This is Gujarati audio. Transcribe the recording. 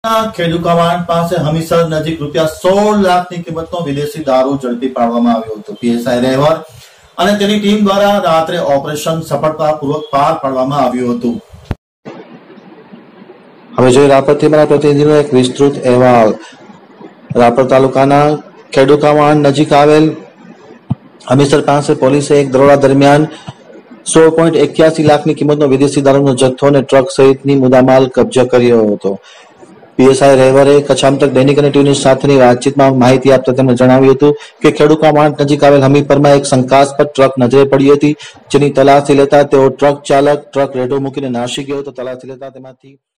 ખેડુકાવાડ પાસે હમીસર નજીક ₹16 લાખની કિંમતનો વિદેશી દારૂ ઝડપી પાડવામાં આવ્યો હતો। પીએસઆઈ રહેવર અને તેની ટીમ દ્વારા રાત્રે ઓપરેશન સફળતાપૂર્વક પાર પાડવામાં આવ્યું હતું। હવે જોઈએ રાપરથી અમારા પ્રતિનિધિનો એક વિસ્તૃત અહેવાલ। રાપર તાલુકાના ખેડુકાવાડ નજીક આવેલ હમીસર પાસે પોલીસે એક દરોડા દરમિયાન 16.81 લાખની કિંમતનો વિદેશી દારૂનો જથ્થો અને ટ્રક સહિતની મુદ્દામાલ કબજે કર્યો હતો। પીએસઆઈ રહેવરે કચ્છામતક દૈનિક અને ટીવી ન્યૂઝ સાથેની વાતચીતમાં માહિતી આપતા તેમણે જણાવ્યું હતું કે ખેડુકાવાડ નજીક આવેલ હમીપરમાં એક શંકાસ્પદ ટ્રક નજરે પડી હતી, જેની તલાશી લેતા તેઓ ટ્રક ચાલક ટ્રક રેઢો મૂકીને નાસી ગયો હતો। તલાશી લેતા તેમાંથી